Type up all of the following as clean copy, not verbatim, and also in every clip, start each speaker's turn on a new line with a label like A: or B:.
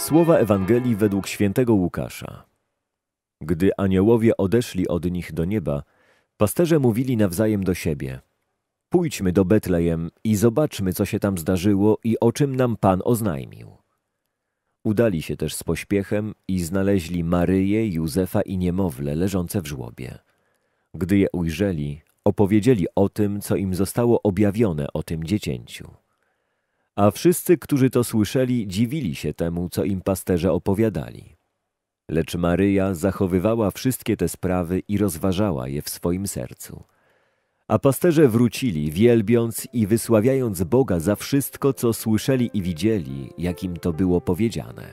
A: Słowa Ewangelii według świętego Łukasza. Gdy aniołowie odeszli od nich do nieba, pasterze mówili nawzajem do siebie: pójdźmy do Betlejem i zobaczmy, co się tam zdarzyło i o czym nam Pan oznajmił. Udali się też z pośpiechem i znaleźli Maryję, Józefa i niemowlę leżące w żłobie. Gdy je ujrzeli, opowiedzieli o tym, co im zostało objawione o tym dziecięciu. A wszyscy, którzy to słyszeli, dziwili się temu, co im pasterze opowiadali. Lecz Maryja zachowywała wszystkie te sprawy i rozważała je w swoim sercu. A pasterze wrócili, wielbiąc i wysławiając Boga za wszystko, co słyszeli i widzieli, jak im to było powiedziane.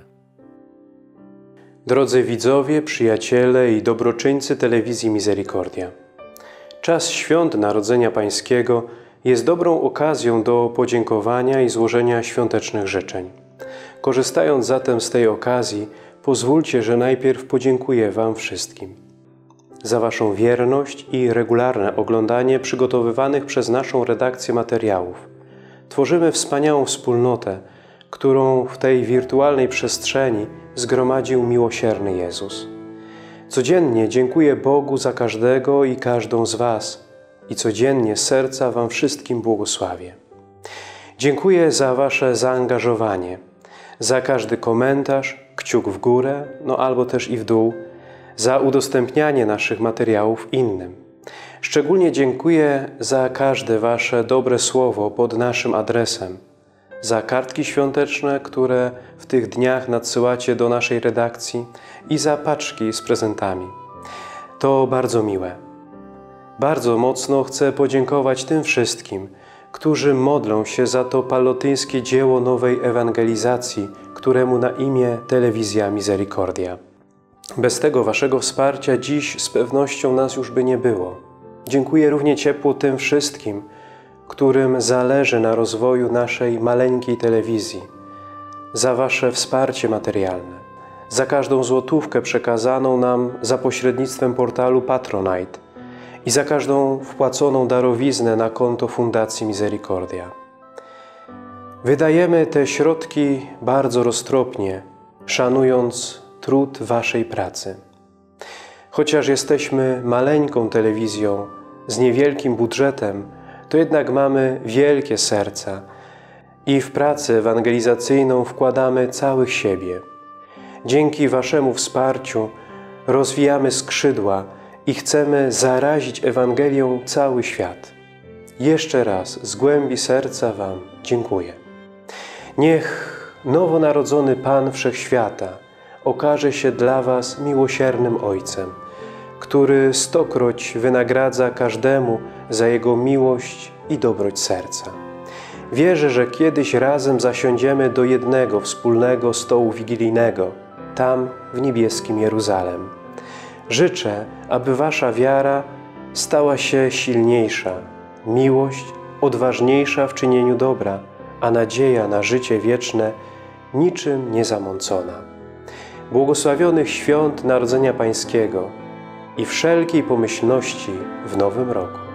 B: Drodzy widzowie, przyjaciele i dobroczyńcy telewizji Misericordia. Czas świąt Narodzenia Pańskiego jest dobrą okazją do podziękowania i złożenia świątecznych życzeń. Korzystając zatem z tej okazji, pozwólcie, że najpierw podziękuję Wam wszystkim za Waszą wierność i regularne oglądanie przygotowywanych przez naszą redakcję materiałów. Tworzymy wspaniałą wspólnotę, którą w tej wirtualnej przestrzeni zgromadził miłosierny Jezus. Codziennie dziękuję Bogu za każdego i każdą z Was i codziennie z serca Wam wszystkim błogosławię. Dziękuję za Wasze zaangażowanie, za każdy komentarz, kciuk w górę, albo też i w dół, za udostępnianie naszych materiałów innym. Szczególnie dziękuję za każde Wasze dobre słowo pod naszym adresem, za kartki świąteczne, które w tych dniach nadsyłacie do naszej redakcji i za paczki z prezentami. To bardzo miłe. Bardzo mocno chcę podziękować tym wszystkim, którzy modlą się za to palotyńskie dzieło nowej ewangelizacji, któremu na imię Telewizja Misericordia. Bez tego Waszego wsparcia dziś z pewnością nas już by nie było. Dziękuję równie ciepło tym wszystkim, którym zależy na rozwoju naszej maleńkiej telewizji, za Wasze wsparcie materialne, za każdą złotówkę przekazaną nam za pośrednictwem portalu Patronite i za każdą wpłaconą darowiznę na konto Fundacji Misericordia. Wydajemy te środki bardzo roztropnie, szanując trud Waszej pracy. Chociaż jesteśmy maleńką telewizją z niewielkim budżetem, to jednak mamy wielkie serca i w pracę ewangelizacyjną wkładamy całych siebie. Dzięki Waszemu wsparciu rozwijamy skrzydła i chcemy zarazić Ewangelią cały świat. Jeszcze raz z głębi serca Wam dziękuję. Niech nowonarodzony Pan Wszechświata okaże się dla Was miłosiernym Ojcem, który stokroć wynagradza każdemu za jego miłość i dobroć serca. Wierzę, że kiedyś razem zasiądziemy do jednego wspólnego stołu wigilijnego, tam w niebieskim Jeruzalem. Życzę, aby Wasza wiara stała się silniejsza, miłość odważniejsza w czynieniu dobra, a nadzieja na życie wieczne niczym niezamącona. Błogosławionych świąt Narodzenia Pańskiego i wszelkiej pomyślności w nowym roku.